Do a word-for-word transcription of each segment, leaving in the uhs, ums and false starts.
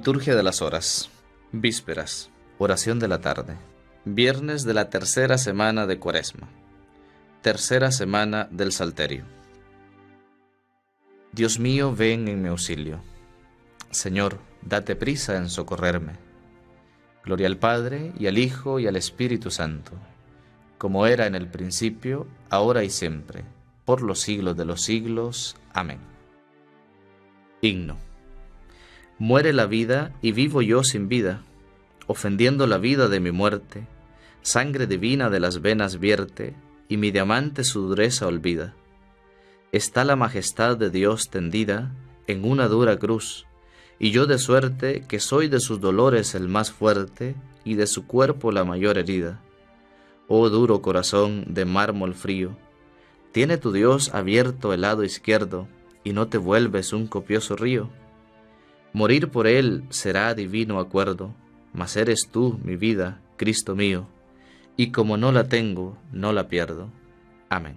Liturgia de las Horas. Vísperas. Oración de la tarde. Viernes de la tercera semana de Cuaresma. Tercera semana del Salterio. Dios mío, ven en mi auxilio. Señor, date prisa en socorrerme. Gloria al Padre, y al Hijo, y al Espíritu Santo, como era en el principio, ahora y siempre, por los siglos de los siglos. Amén. Himno. Muere la vida y vivo yo sin vida, ofendiendo la vida de mi muerte, sangre divina de las venas vierte, y mi diamante su dureza olvida. Está la majestad de Dios tendida en una dura cruz, y yo de suerte que soy de sus dolores el más fuerte, y de su cuerpo la mayor herida. Oh duro corazón de mármol frío, tiene tu Dios abierto el lado izquierdo, y no te vuelves un copioso río. Morir por él será divino acuerdo, mas eres tú, mi vida, Cristo mío, y como no la tengo, no la pierdo. Amén.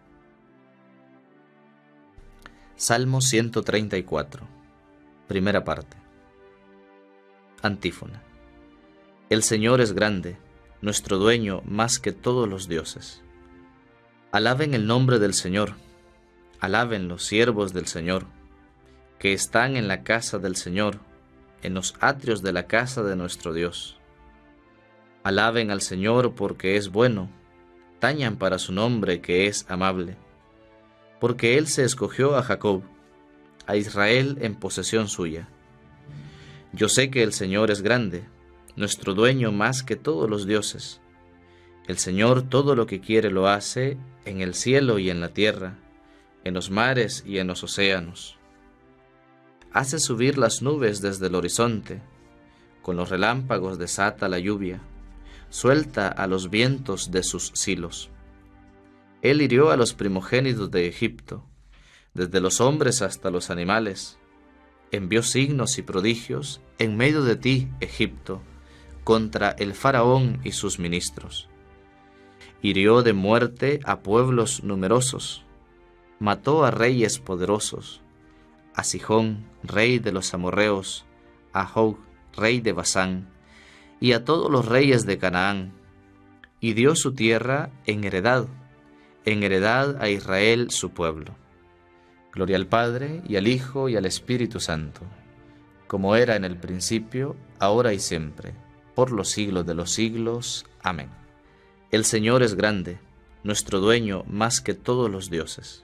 Salmo ciento treinta y cuatro. Primera parte. Antífona. El Señor es grande, nuestro dueño más que todos los dioses. Alaben el nombre del Señor, alaben los siervos del Señor, que están en la casa del Señor, en los atrios de la casa de nuestro Dios. Alaben al Señor porque es bueno, tañan para su nombre que es amable, porque Él se escogió a Jacob, a Israel en posesión suya. Yo sé que el Señor es grande, nuestro dueño más que todos los dioses. El Señor todo lo que quiere lo hace, en el cielo y en la tierra, en los mares y en los océanos. Hace subir las nubes desde el horizonte, con los relámpagos desata la lluvia, suelta a los vientos de sus silos. Él hirió a los primogénitos de Egipto, desde los hombres hasta los animales. Envió signos y prodigios en medio de ti, Egipto, contra el faraón y sus ministros. Hirió de muerte a pueblos numerosos, mató a reyes poderosos, a Sihón, rey de los amorreos, a Og, rey de Basán, y a todos los reyes de Canaán, y dio su tierra en heredad, en heredad a Israel su pueblo. Gloria al Padre, y al Hijo, y al Espíritu Santo, como era en el principio, ahora y siempre, por los siglos de los siglos. Amén. El Señor es grande, nuestro dueño más que todos los dioses.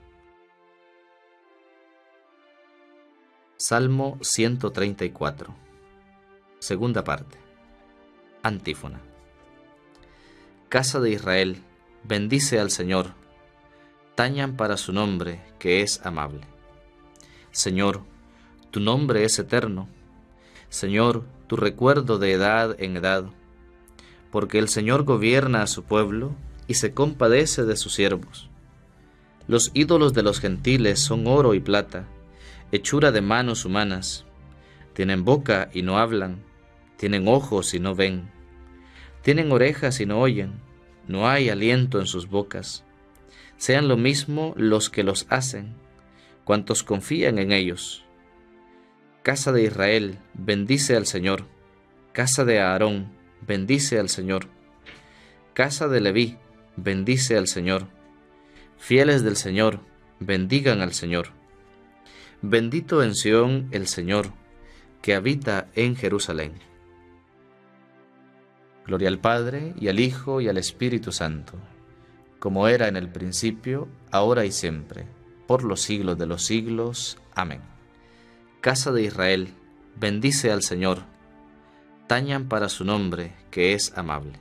Salmo ciento treinta y cuatro. Segunda parte. Antífona. Casa de Israel, bendice al Señor, tañan para su nombre, que es amable. Señor, tu nombre es eterno. Señor, tu recuerdo de edad en edad. Porque el Señor gobierna a su pueblo y se compadece de sus siervos. Los ídolos de los gentiles son oro y plata, hechura de manos humanas. Tienen boca y no hablan, tienen ojos y no ven, tienen orejas y no oyen, no hay aliento en sus bocas. Sean lo mismo los que los hacen, cuantos confían en ellos. Casa de Israel, bendice al Señor. Casa de Aarón, bendice al Señor. Casa de Leví, bendice al Señor. Fieles del Señor, bendigan al Señor. Bendito en Sión el Señor, que habita en Jerusalén. Gloria al Padre, y al Hijo, y al Espíritu Santo, como era en el principio, ahora y siempre, por los siglos de los siglos. Amén. Casa de Israel, bendice al Señor, tañan para su nombre, que es amable.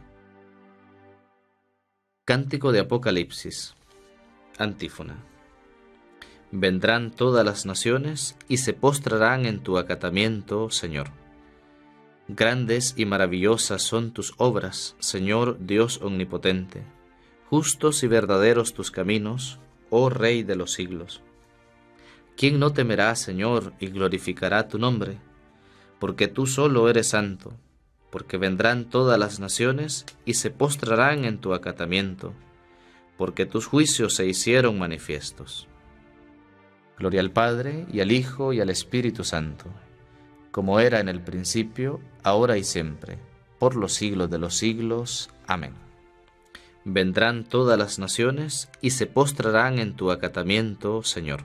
Cántico de Apocalipsis. Antífona. Vendrán todas las naciones y se postrarán en tu acatamiento, Señor. Grandes y maravillosas son tus obras, Señor Dios omnipotente. Justos y verdaderos tus caminos, oh Rey de los siglos. ¿Quién no temerá, Señor, y glorificará tu nombre? Porque tú solo eres santo, porque vendrán todas las naciones y se postrarán en tu acatamiento, porque tus juicios se hicieron manifiestos. Gloria al Padre, y al Hijo, y al Espíritu Santo, como era en el principio, ahora y siempre, por los siglos de los siglos. Amén. Vendrán todas las naciones y se postrarán en tu acatamiento, Señor.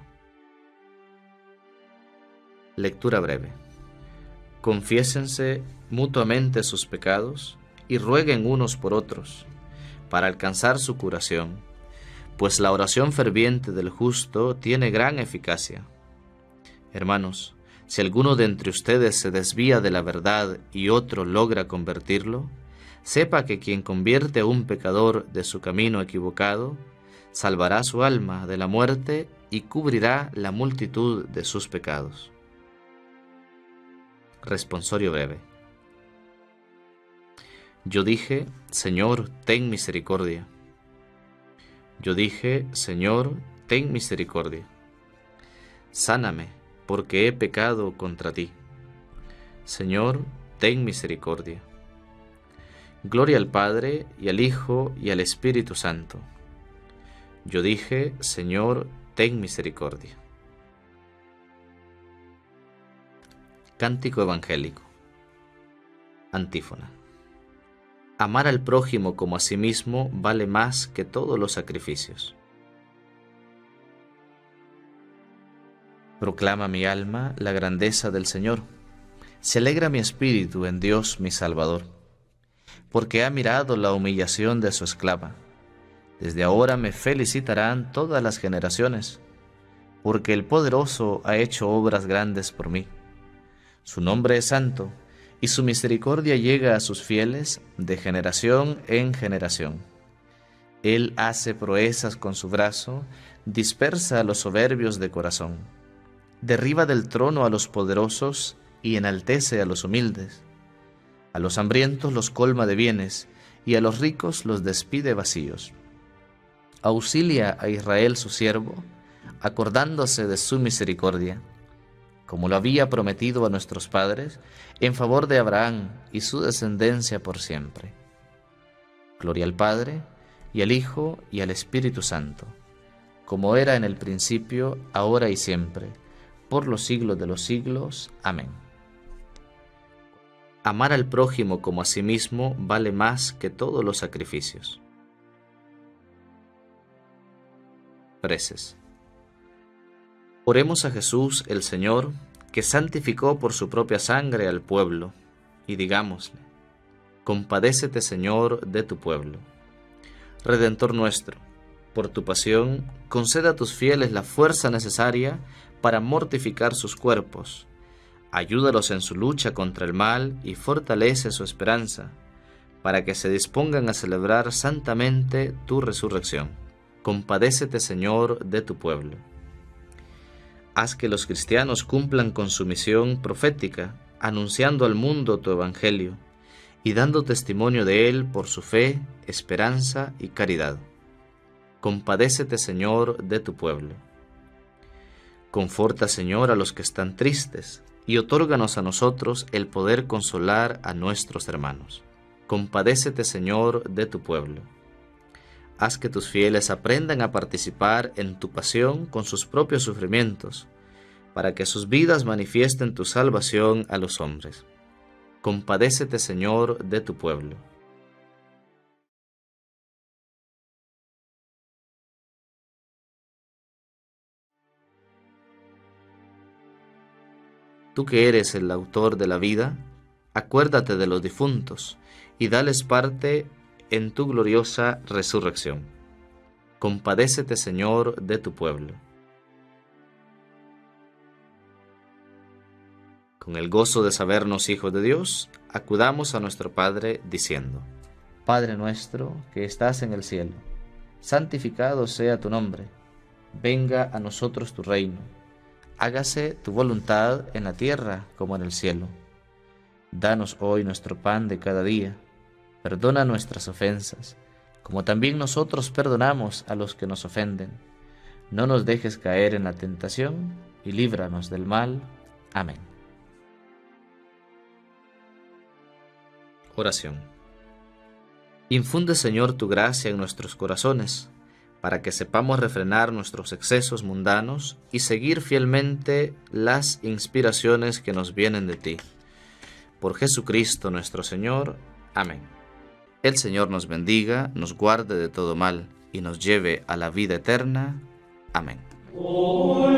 Lectura breve. Confiésense mutuamente sus pecados y rueguen unos por otros, para alcanzar su curación, pues la oración ferviente del justo tiene gran eficacia. Hermanos, si alguno de entre ustedes se desvía de la verdad y otro logra convertirlo, sepa que quien convierte a un pecador de su camino equivocado, salvará su alma de la muerte y cubrirá la multitud de sus pecados. Responsorio breve. Yo dije, Señor, ten misericordia. Yo dije, Señor, ten misericordia. Sáname, porque he pecado contra ti. Señor, ten misericordia. Gloria al Padre, y al Hijo, y al Espíritu Santo. Yo dije, Señor, ten misericordia. Cántico evangélico. Antífona. Amar al prójimo como a sí mismo vale más que todos los sacrificios. Proclama mi alma la grandeza del Señor. Se alegra mi espíritu en Dios mi Salvador, porque ha mirado la humillación de su esclava. Desde ahora me felicitarán todas las generaciones, porque el Poderoso ha hecho obras grandes por mí. Su nombre es santo, y su misericordia llega a sus fieles de generación en generación. Él hace proezas con su brazo, dispersa a los soberbios de corazón. Derriba del trono a los poderosos y enaltece a los humildes. A los hambrientos los colma de bienes, y a los ricos los despide vacíos. Auxilia a Israel su siervo, acordándose de su misericordia, como lo había prometido a nuestros padres, en favor de Abraham y su descendencia por siempre. Gloria al Padre, y al Hijo, y al Espíritu Santo, como era en el principio, ahora y siempre, por los siglos de los siglos. Amén. Amar al prójimo como a sí mismo vale más que todos los sacrificios. Preces. Oremos a Jesús el Señor, que santificó por su propia sangre al pueblo, y digámosle: compadécete, Señor, de tu pueblo. Redentor nuestro, por tu pasión, conceda a tus fieles la fuerza necesaria para mortificar sus cuerpos. Ayúdalos en su lucha contra el mal y fortalece su esperanza, para que se dispongan a celebrar santamente tu resurrección. Compadécete, Señor, de tu pueblo. Haz que los cristianos cumplan con su misión profética, anunciando al mundo tu evangelio y dando testimonio de él por su fe, esperanza y caridad. Compadécete, Señor, de tu pueblo. Conforta, Señor, a los que están tristes y otórganos a nosotros el poder consolar a nuestros hermanos. Compadécete, Señor, de tu pueblo. Haz que tus fieles aprendan a participar en tu pasión con sus propios sufrimientos, para que sus vidas manifiesten tu salvación a los hombres. Compadécete, Señor, de tu pueblo. Tú que eres el autor de la vida, acuérdate de los difuntos y dales parte en tu gloriosa resurrección. Compadécete, Señor, de tu pueblo. Con el gozo de sabernos hijos de Dios, acudamos a nuestro Padre diciendo: Padre nuestro que estás en el cielo, santificado sea tu nombre. Venga a nosotros tu reino. Hágase tu voluntad en la tierra como en el cielo. Danos hoy nuestro pan de cada día. Perdona nuestras ofensas, como también nosotros perdonamos a los que nos ofenden. No nos dejes caer en la tentación, y líbranos del mal. Amén. Oración. Infunde, Señor, tu gracia en nuestros corazones, para que sepamos refrenar nuestros excesos mundanos y seguir fielmente las inspiraciones que nos vienen de ti. Por Jesucristo nuestro Señor. Amén. El Señor nos bendiga, nos guarde de todo mal y nos lleve a la vida eterna. Amén. Oh,